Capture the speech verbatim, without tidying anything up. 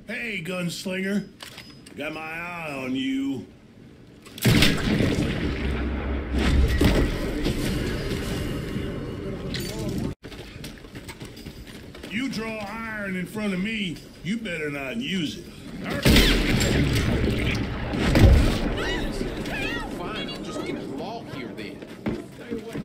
Hey, gunslinger. Got my eye on you. You draw iron in front of me, you better not use it.